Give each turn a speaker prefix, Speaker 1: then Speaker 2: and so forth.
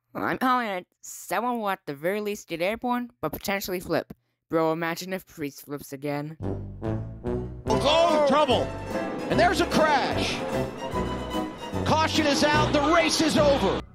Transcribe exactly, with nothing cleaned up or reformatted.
Speaker 1: I'm calling it someone will at the very least get airborne, but potentially flip. Bro, imagine if Preece flips again.
Speaker 2: Oh, trouble! And there's a crash! Caution is out, the race is over!